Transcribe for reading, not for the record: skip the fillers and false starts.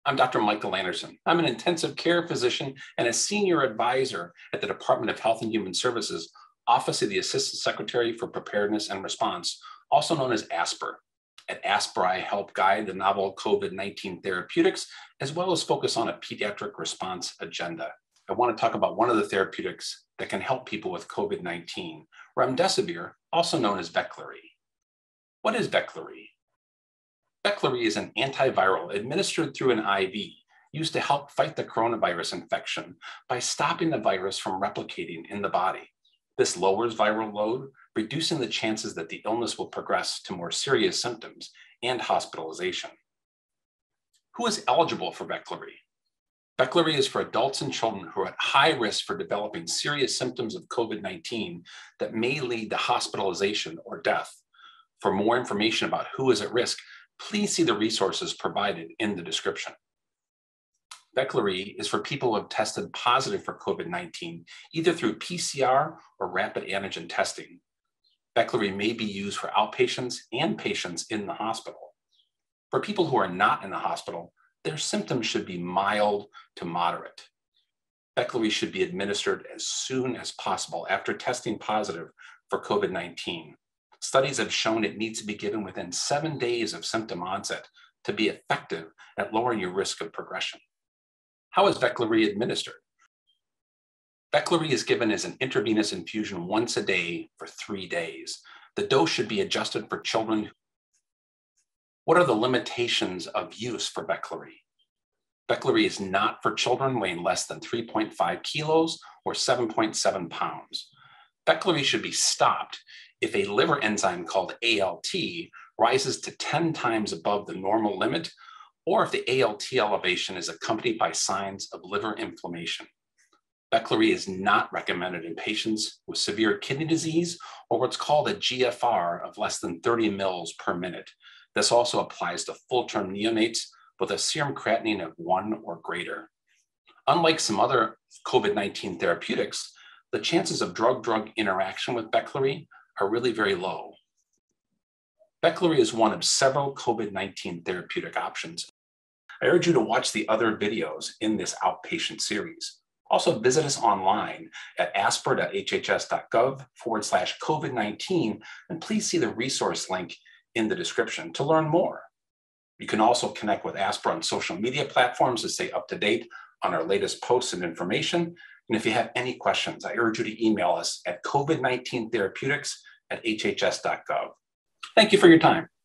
I'm Dr. Michael Anderson. I'm an intensive care physician and a senior advisor at the Department of Health and Human Services, Office of the Assistant Secretary for Preparedness and Response, also known as ASPR. At ASPR, I help guide the novel COVID-19 therapeutics, as well as focus on a pediatric response agenda. I want to talk about one of the therapeutics that can help people with COVID-19, remdesivir, also known as Veklury. What is Veklury? Veklury is an antiviral administered through an IV used to help fight the coronavirus infection by stopping the virus from replicating in the body. This lowers viral load, reducing the chances that the illness will progress to more serious symptoms and hospitalization. Who is eligible for Veklury? Veklury is for adults and children who are at high risk for developing serious symptoms of COVID-19 that may lead to hospitalization or death. For more information about who is at risk, please see the resources provided in the description. Veklury is for people who have tested positive for COVID-19, either through PCR or rapid antigen testing. Veklury may be used for outpatients and patients in the hospital. For people who are not in the hospital, their symptoms should be mild to moderate. Veklury should be administered as soon as possible after testing positive for COVID-19. Studies have shown it needs to be given within 7 days of symptom onset to be effective at lowering your risk of progression. How is Veklury administered? Veklury is given as an intravenous infusion once a day for 3 days. The dose should be adjusted for children. What are the limitations of use for Veklury? Veklury is not for children weighing less than 3.5 kilos or 7.7 pounds. Veklury should be stopped if a liver enzyme called ALT rises to 10 times above the normal limit, or if the ALT elevation is accompanied by signs of liver inflammation. Veklury is not recommended in patients with severe kidney disease or what's called a GFR of less than 30 mils per minute. This also applies to full-term neonates with a serum creatinine of 1 or greater. Unlike some other COVID-19 therapeutics, the chances of drug-drug interaction with Veklury are really very low. Veklury is one of several COVID-19 therapeutic options. I urge you to watch the other videos in this outpatient series. Also visit us online at aspr.hhs.gov/COVID-19, and please see the resource link in the description to learn more. You can also connect with ASPR on social media platforms to stay up to date on our latest posts and information. And if you have any questions, I urge you to email us at COVID-19therapeutics@hhs.gov. Thank you for your time.